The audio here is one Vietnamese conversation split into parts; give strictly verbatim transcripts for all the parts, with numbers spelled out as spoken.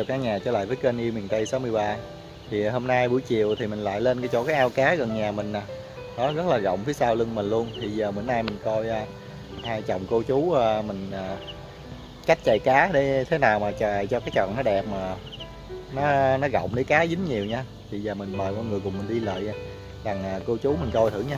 chào cả nhà trở lại với kênh Yêu Miền Tây sáu mươi ba. Thì hôm nay buổi chiều thì mình lại lên cái chỗ cái ao cá gần nhà mình nè. Đó rất là rộng phía sau lưng mình luôn. Thì giờ bữa nay mình coi uh, hai chồng cô chú uh, mình uh, cách chài cá để thế nào mà chài cho cái tròn nó đẹp mà nó nó rộng để cá dính nhiều nha. Thì giờ mình mời mọi người cùng mình đi lại đằng uh, cô chú mình coi thử nha.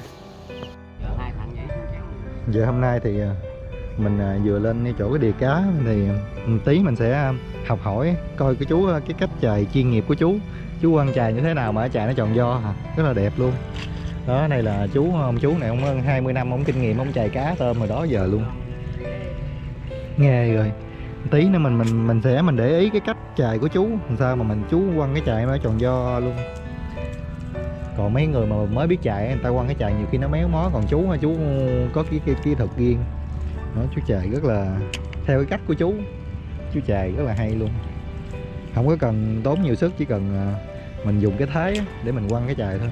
Giờ hôm nay thì uh, mình vừa lên cái chỗ cái đìa cá thì một tí mình sẽ học hỏi coi cái chú cái cách chài chuyên nghiệp của chú chú quăng chài như thế nào mà chài nó tròn do hả, rất là đẹp luôn. Đó, này là chú ông chú này ông hai mươi năm ông kinh nghiệm ông chài cá tôm rồi đó giờ luôn, nghe rồi. Tí nữa mình mình mình sẽ mình để ý cái cách chài của chú làm sao mà mình chú quăng cái chài nó tròn do luôn. Còn mấy người mà mới biết chài người ta quăng cái chài nhiều khi nó méo mó, còn chú chú có cái kỹ, kỹ thuật riêng. Đó, chú chài rất là theo cái cách của chú chú chài rất là hay luôn, không có cần tốn nhiều sức, chỉ cần mình dùng cái thế để mình quăng cái chài thôi.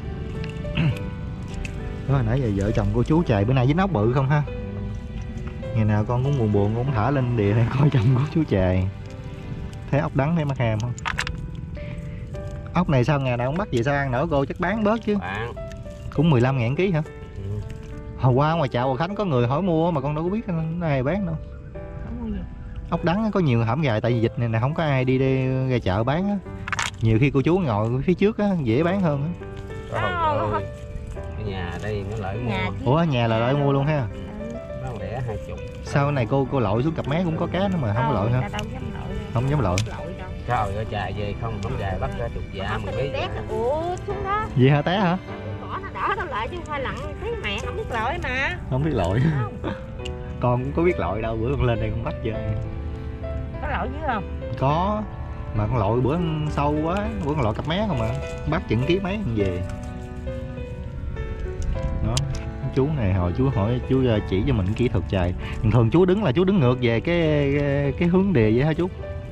Đó, nãy giờ vợ chồng cô chú chài bữa nay dính ốc bự không ha, ngày nào con cũng buồn buồn cũng thả lên đìa này coi chồng của chú chài. Thấy ốc đắng thấy mắc ham không? Ốc này sao ngày nào không bắt gì sao ăn nổi cô, chắc bán bớt chứ. Cũng mười lăm ngàn ký hả? Hồi qua ngoài chợ Hòa Khánh có người hỏi mua mà con đâu có biết nó ai bán đâu. Ốc đắng có nhiều hãm gài, tại vì dịch này nè không có ai đi, đi ra chợ bán á. Nhiều khi cô chú ngồi phía trước á dễ bán hơn á. Trời ơi, ở nhà đây nó lợi mua. Ủa ở nhà là lợi mua luôn ha? Nó rẻ hai chục. Sao này cô cô lội xuống cặp mé cũng có cá nữa mà không có lội ha? Không dám lội. Trời ơi chài về không không chài bắt ra chục dạ mười mấy. Ủa xuống đó. Gì hả té hả? Bỏ nó đỡ đâu lại chứ không phải lặn, thấy mẹ không biết lội mà. Không biết lội. Con cũng có biết lội đâu, bữa con lên đây con bắt chơi. Có lội chứ không? Có. Mà con lội bữa sâu quá, bữa con lội cặp mé không mà. Bắt chừng ký mấy con về. Đó, chú này hồi chú hỏi chú chỉ cho mình kỹ thuật chài. Thường chú đứng là chú đứng ngược về cái cái, cái hướng đìa vậy hả chú?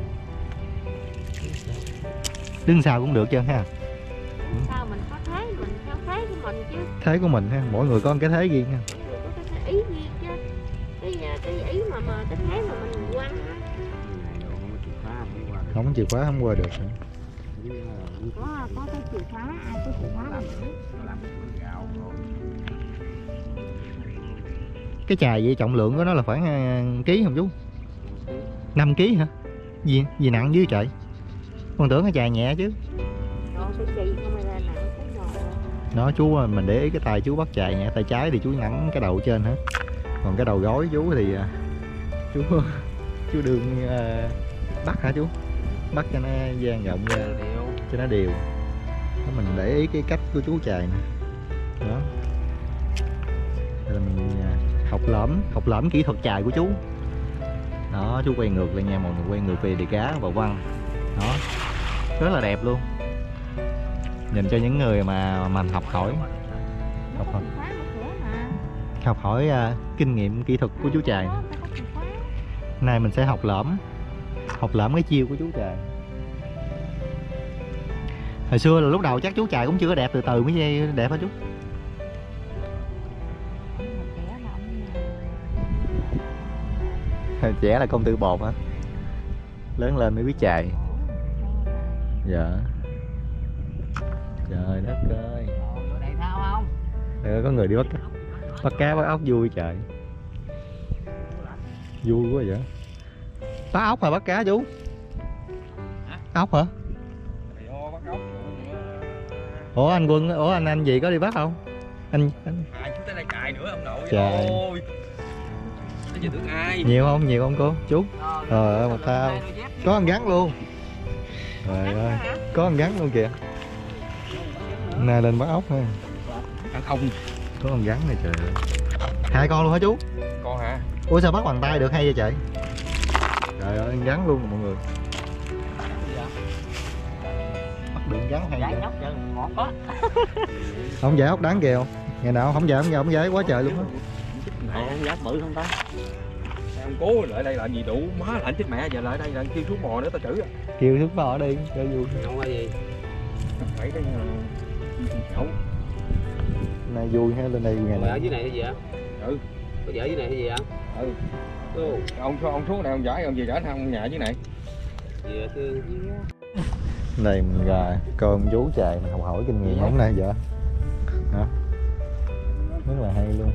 Đứng sao cũng được chứ ha. Sao mình có thế, mình theo thế của mình chứ. Thế của mình ha, mỗi người có một cái thế riêng ha. Mỗi người có cái ý riêng chứ. Cái cái ý mà mà cái thế mà mình quăng á. Không có chìa khóa không qua được hả? Có có cái chìa khóa, ai có chìa khóa làm cái chài vậy trọng lượng của nó là khoảng ký không chú? năm ký hả? Gì gì nặng dữ trời. Con tưởng cái chài nhẹ chứ. Đó chú mình để ý cái tay chú bắt chài nhẹ, tay trái thì chú ngắn cái đầu trên hết. Còn cái đầu gối chú thì chú chú đương uh, bắt hả chú? Bắt cho nó dang rộng ra cho nó đều. Đó, mình để ý cái cách của chú chài nè. Đó. Đây là mình học lỏm, học lỏm kỹ thuật chài của chú. Đó, chú quay ngược lại nha mọi người, quay ngược về đìa cá và quăng. Đó. Rất là đẹp luôn. Dành cho những người mà mình học hỏi. Học hỏi. Học hỏi uh, kinh nghiệm kỹ thuật của chú chài. Nay mình sẽ học lỏm. Học lỏm cái chiêu của chú chài. Hồi xưa là lúc đầu chắc chú chài cũng chưa có đẹp, từ từ mới đẹp hả chú? Trẻ là công tử bột hả? Lớn lên mới biết chài. Dạ. Trời đất ơi. Có người đi bắt bắt cá bắt ốc vui trời. Vui quá vậy. Bắt ốc hả bắt cá chú? Hả? Ốc hả? Ủa anh Quân, ủa anh anh gì có đi bắt không? Anh anh à, chúng ta lại cài nữa ông nội. Trời ơi. Ai? Nhiều không? Nhiều không cô? Chú? Trời ơi một thao. Có ăn gắn luôn. Trời ơi, có ăn gắn luôn kìa. Nay lên bắt ốc ha. À, không. Có ăn gắn này trời ơi. Hai con luôn hả chú? Con hả? Ủa sao bắt bằng tay được hay vậy trời? Trời ơi ăn gắn luôn mọi người. Bắt được gắn hay vậy? Không giải ốc đáng kìa. Ngày nào không giải không giải không giải quá trời luôn á. Không giải bự không ta? Ông cố lại đây là gì đủ má lạnh chết mẹ, giờ lại đây là kêu xuống bò nữa tao chửi. Kêu xuống bò đi cho vui. Không có gì. Phải cái chậu. Này vui ha, lên đây ngày này. Ở dưới này cái gì ạ? Ừ. Có vợ dưới này cái gì ạ? Ừ. Ừ. Ông ông xuống này ông giải ông về giải thăm nhà dưới này. Dừa chứ. Đây mình gà cơm chú chài mình học hỏi kinh nghiệm hôm nay vậy hả, rất là hay luôn.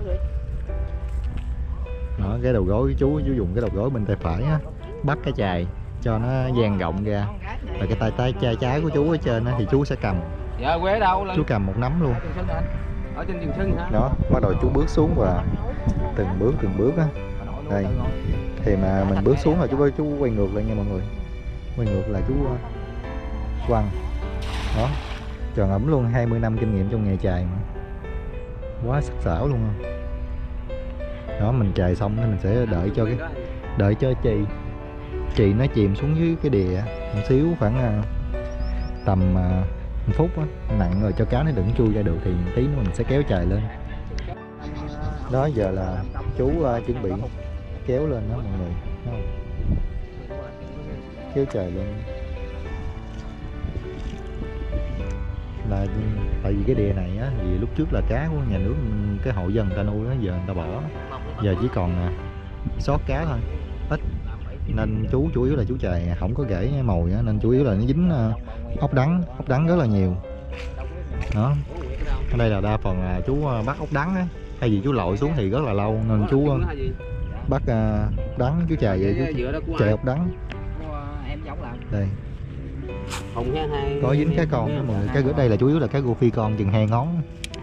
Đó, cái đầu gối chú chú dùng cái đầu gối bên tay phải á, bắt cái chài cho nó dang rộng ra, và cái tay tay trái trái của chú ở trên á, thì chú sẽ cầm. Dạ quê đâu lên. Chú cầm một nắm luôn. Ở trên Trường Sơn hả? Đó, bắt đầu chú bước xuống và từng bước từng bước á. Đây. Thì mà mình bước xuống là chú chú quay ngược lại nha mọi người. Quay ngược là chú quăng. Đó. Tròn ẩm luôn, hai mươi năm kinh nghiệm trong nghề chài mà. Quá sắc sảo luôn. Đó, mình chài xong thì mình sẽ đợi cho cái đợi cho chì chì nó chìm xuống dưới cái đìa một xíu, khoảng tầm một phút á, nặng rồi cho cá nó đừng chui ra được thì tí nữa mình sẽ kéo chài lên. Đó, giờ là chú uh, chuẩn bị kéo lên đó mọi người, thấy không? Kéo chài lên là tại vì cái đìa này á, vì lúc trước là cá của nhà nước, cái hộ dân người ta nuôi á, giờ người ta bỏ, giờ chỉ còn sót cá thôi, ít, nên chú chủ yếu là chú chài không có gãy mồi á, nên chủ yếu là nó dính uh, ốc đắng, ốc đắng rất là nhiều. Đó, ở đây là đa phần là chú bắt ốc đắng á, thay vì chú lội xuống thì rất là lâu nên chú uh, bắt uh, đắng, chú chài vậy chú chài ốc đắng. Đây có dính cá con đó mọi người, cái ở đây là chủ yếu là cá rô phi con chừng hai ngón.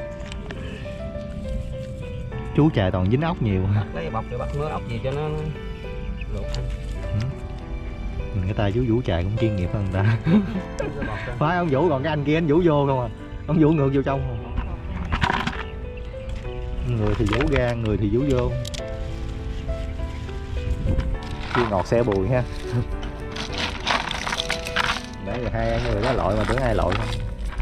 Chú chài toàn dính ốc nhiều. Lấy bọc để bắt mớ ốc gì cho nó luộc ăn. Mình cái tay chú vũ chài cũng chuyên nghiệp hơn người ta. Phải ông Vũ, còn cái anh kia anh Vũ vô không à, ông Vũ ngược vô trong không? Người thì Vũ ra, người thì Vũ vô. Chưa ngọt xe bùi ha. Nãy giờ hai người đó lội mà tưởng ai lội không.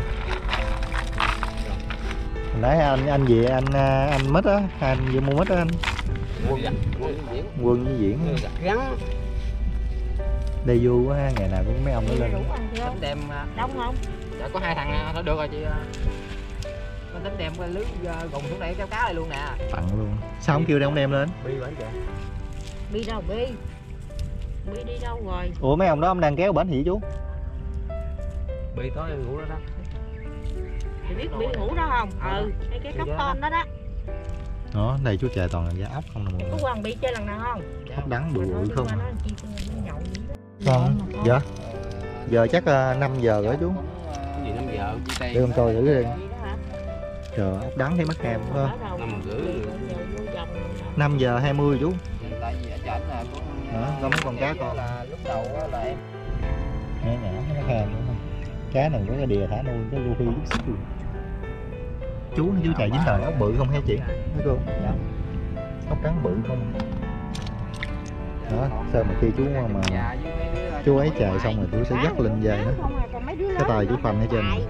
Nãy anh anh gì anh anh mít á, anh vừa mua mít á anh. Quân, Quân với Diễn. Gắn. Đây vui quá ha, ngày nào cũng mấy ông nó lên. Tính đem đông không? Dạ có hai thằng nó được rồi chị. Mình tính đem cái lưới gùng xuống đây kéo cá này luôn nè. Tặng luôn. Sao không kêu đem đem lên? Bi bển kìa. Bi đâu Bi? Bi đi đâu rồi? Ủa mấy ông đó ông đang kéo bển gì chú? Bi tối ngủ đó đó. Thì biết Bi ngủ đó không? Ừ, cái cái cốc tôm đó đó. Đó, đây chú chài toàn là giá ốc không nè mọi người. Có quăng Bi chơi lần nào không? Ốc đắng bự bự không? Không. Dạ. Giờ chắc uh, năm giờ rồi chú. Cái gì năm giờ? Đưa con coi thử đi. Trời, ốc đắng thấy mắc ham phải không? năm rưỡi. năm giờ hai mươi chú. Tại vì ở trển là Đó, có mấy con cá con. Là lúc đầu là em Nhỏ nhỏ nó mắc ham đúng không? Cá này có cái đìa thả nuôi, cái rô phi chút xíu. Chú nó chú chài dính đời ốc bự không hả chị? Mấy cô? Dạ. Ốc đắng bự không? Đó, sao mà khi chú mà chú ấy chài xong rồi chú sẽ dắt lên dây đó. Cái tay chú phanh ở trên này.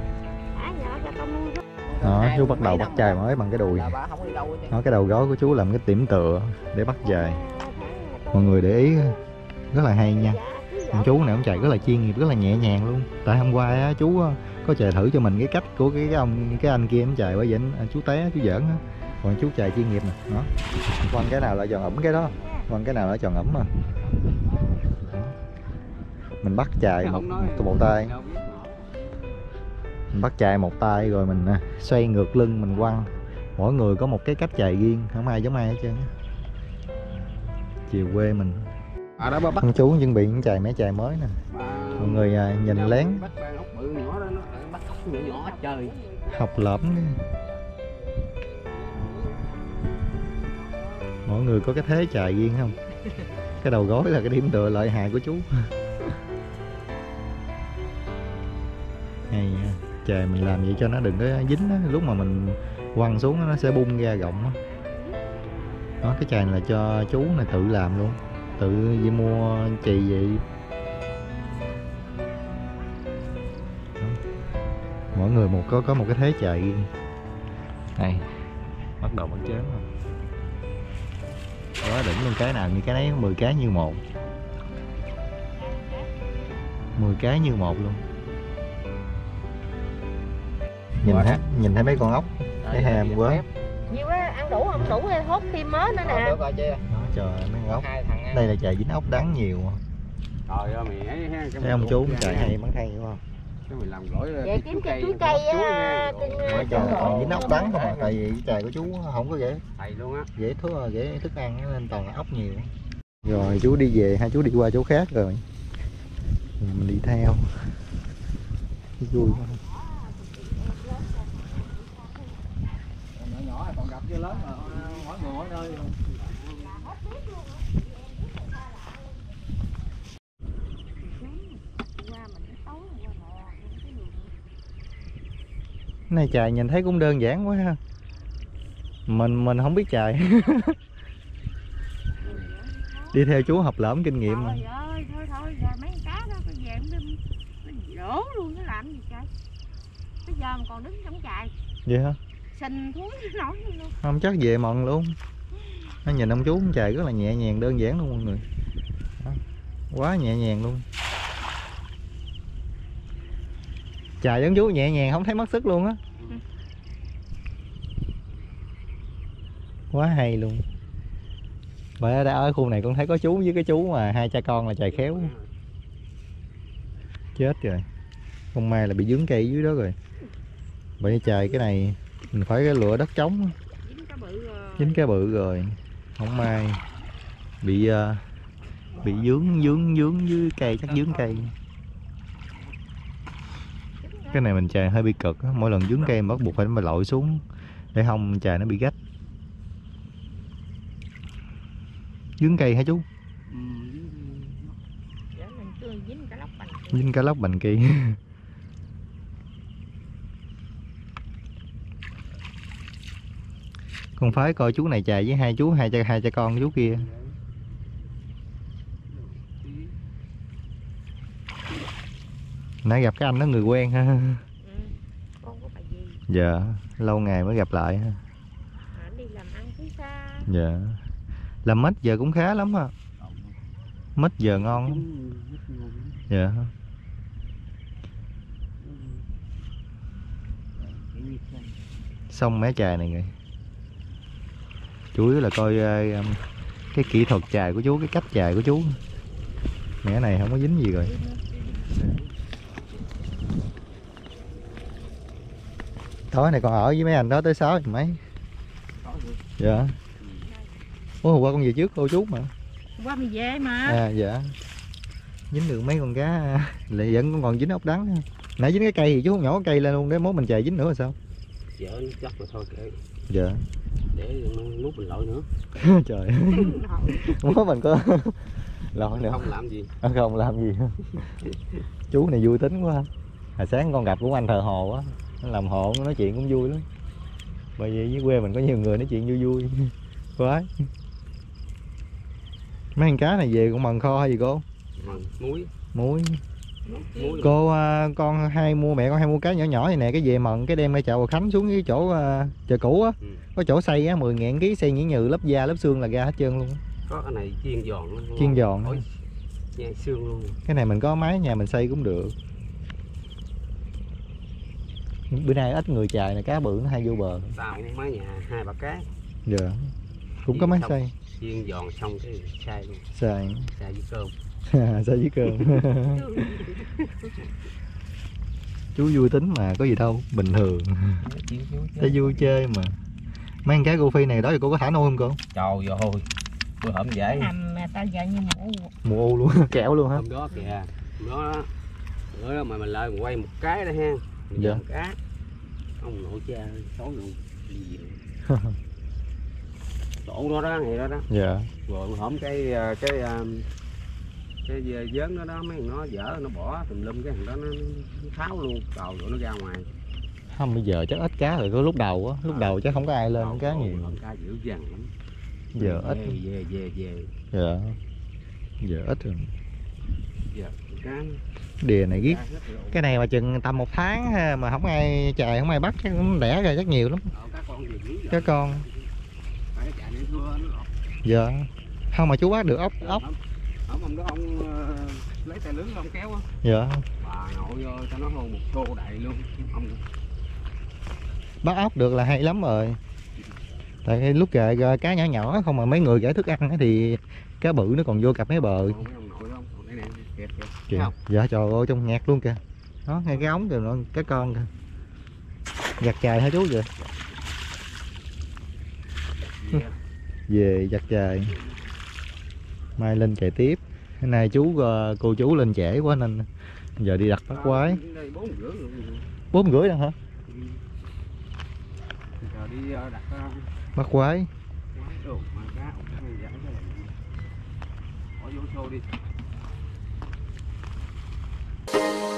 Đó, chú bắt đầu bắt chài mới bằng cái đùi. Đó, cái đầu gối của chú làm cái điểm tựa để bắt chài. Mọi người để ý rất là hay nha. Con chú này ông chài rất là chuyên nghiệp, rất là nhẹ nhàng luôn. Tại hôm qua á, chú có chài thử cho mình cái cách của cái, cái ông cái anh kia ông chài, bởi vậy anh, chú té chú giỡn á. Còn chú chài chuyên nghiệp nè. Đó. Quanh cái nào là tròn ẩm cái đó. Quanh cái nào là tròn ẩm mà. Mình bắt chài một, một, một tay. Mình bắt chài một tay rồi mình xoay ngược lưng mình quăng. Mỗi người có một cái cách chài riêng, không ai giống ai hết trơn. Chiều quê mình. À, đó bắt con chú chuẩn bị những chài mẻ chài mới nè. Mọi người à, nhìn lén. Bắt ốc bự nhỏ đó, nó bắt ốc nhỏ nhỏ chơi. Học lỡm đi. Mỗi người có cái thế chài riêng không? Cái đầu gối là cái điểm tựa lợi hại của chú. Hay nha. Chài mình làm vậy cho nó đừng có dính đó. Lúc mà mình quăng xuống nó sẽ bung ra rộng đó. Đó, cái chài này là cho chú này tự làm luôn, tự đi mua chì vậy. Đó. Mỗi người một có có một cái thế chài riêng. Này bắt đầu bắt chén rồi. Đó, đỉnh luôn, cái nào như cái đấy mười cái như một, mười cái như một luôn. Nhìn ha, nhìn thấy mấy con ốc thấy ham quá. Nhiều quá, ăn đủ không đủ hay hốt thêm mớ nữa nè. Được rồi chị. Đó, trời mấy con ốc. Đây là chài dính ốc đắng nhiều. Trời ơi mày ấy ha. Thấy ông chú trời hay bắn hay đúng không? Cái mày làm gỏi Vậy kiếm cái chuối cây á, Mấy trời còn dính ốc đắng không à, tại vì cái chài của chú không có dễ thầy luôn á. dễ thức dễ thức ăn nên toàn là ốc nhiều. Rồi chú đi về, hai chú đi qua chỗ khác rồi. Rồi mình đi theo. Vui quá. Nhỏ nhỏ còn gặp chưa lớn mà mỗi người mỗi nơi. Này chài nhìn thấy cũng đơn giản quá ha. Mình mình không biết chài. Đi theo chú học lỏm kinh nghiệm mà. Trời ơi, thôi thôi, giờ mấy con cá đó có về nó đổ luôn, nó làm gì trời. Bây giờ mà còn đứng trong chài. Vậy hả? Xình thúi nổi luôn. Không chắc về mần luôn. Nó nhìn ông chú con chài rất là nhẹ nhàng đơn giản luôn mọi người. Đó. Quá nhẹ nhàng luôn. Chài giống chú nhẹ nhàng không thấy mất sức luôn á. Quá hay luôn. Bởi đã ở khu này con thấy có chú với cái chú mà hai cha con là chài khéo. Chết rồi. Không may là bị dướng cây dưới đó rồi. Bởi chài cái này mình phải cái lựa đất trống. Dính cá bự rồi. Dính cá bự rồi. Không may bị uh, bị dướng dướng dướng dưới cây, chắc dướng cây. Cái này mình chài hơi bị cực á, mỗi lần dướng cây bắt buộc phải mà lội xuống để không chài nó bị gách. Dướng cây hả chú? Ừ. Dính cá lóc bành. Dính cá lóc bành kỳ. Con phải coi chú này chài với hai chú hai cha hai cha con chú kia. Nãy gặp cái anh đó người quen ha. Ừ. Con có bà gì? Dạ, lâu ngày mới gặp lại ha. À, đi làm ăn phía xa. Dạ. Làm mít giờ cũng khá lắm ha. Mít giờ ngon lắm. Dạ. Xong mé chài này rồi. Chủ yếu là coi uh, cái kỹ thuật chài của chú, cái cách chài của chú. Mẻ này không có dính gì rồi. Tối này còn ở với mấy anh đó tới sáu giờ mấy. Dạ. Ủa hôm qua con về trước cô chú mà. Qua mình về mà. À dạ. Dính được mấy con cá lại vẫn còn dính ốc đắng. Nãy dính cái cây thì chú không nhỏ cây lên luôn để mốt mình chài dính nữa là sao? Dạ nó chắc rồi thôi kệ. Dạ. Để nút mình lội nữa. Trời. Mốt mình có lội nữa. Không làm gì. À, không làm gì. Chú này vui tính quá. Hồi sáng con gặp của anh thợ hồ á, nó làm hộ nói chuyện cũng vui lắm. Bởi vì dưới quê mình có nhiều người nói chuyện vui vui. Quá. Mấy con cá này về con mần kho hay gì cô? Mần muối. Muối. Muối. Cô con hay mua mẹ con hay mua cá nhỏ nhỏ này nè, cái về mần cái đem ra chợ Hòa Khánh xuống cái chỗ chợ cũ á. Ừ. Có chỗ xay á mười ngàn ký, xay nhuyễn nhừ lớp da lớp xương là ra hết trơn luôn. Có cái này chiên giòn nó. Chiên giòn. Nhai xương luôn. Cái này mình có máy nhà mình xay cũng được. Bữa nay ít người chài nè, cá bự nó hay vô bờ. Tao cũng máy nhà hai ba cái. Dạ. Cũng có máy xay. Chiên giòn xong cái xay luôn. Xay. Xay với cơm. Xay với cơm. Chú vui tính mà có gì đâu, bình thường. Thấy vui chơi mà. Mấy con cá rô phi này đó thì cô có thả nuôi không cô? Trời ơi. Bữa hổm dễ. Nằm tao giờ như mù u. Mù u luôn, kẹo luôn hả? Hôm đó kìa. Hôm đó bữa đó mà mình lại mình quay một cái đó ha. Mình dạ. Cá. Ông nội cha xấu luôn. Đi về. Chỗ đó đó này đó đó. Dạ. Rồi hổm cái cái cái vớn đó đó mấy thằng nó dở nó bỏ tùm lum cái thằng đó nó, nó tháo luôn cầu rồi nó ra ngoài. Không bây giờ chắc ít cá rồi, có lúc đầu á, lúc à, đầu chắc không có ai lên đầu, cá nhiều. Cá dữ dằn lắm. Giờ ít. Về về về về. Dạ. Giờ ít rồi. Giờ cá đìa này ghét. Cái này mà chừng tầm một tháng mà không ai chài không ai bắt chắc cũng đẻ ra chắc nhiều lắm. Cá con. Dạ. Không mà chú bắt được ốc ốc. Không ông đó ông uh, lấy tay lưới ông kéo á. Dạ. Bà nội ơi tao nói hơn một xô đầy luôn. Ông bắt ốc được là hay lắm rồi. Tại lúc kìa cá nhỏ nhỏ không mà mấy người gửi thức ăn thì cá bự nó còn vô cặp mấy bờ. kìa kìa. Kìa. Thấy không? Dạ trời ơi trong ngạt luôn kìa. Đó ngay cái ống kìa nó cái con kìa. Giặt chài hả chú vậy? Về. Về giặt chài. Mai lên chạy tiếp. Hôm nay chú ờ, cô chú lên trễ quá nên giờ đi đặt bắt quái. Đây bốn rưỡi luôn. Bốn rưỡi nữa hả? Giờ đi ờ, đặt ờ, Bắt quái. quái đồ mà cá ốc này dẫn cái này. Bỏ vô xô đi.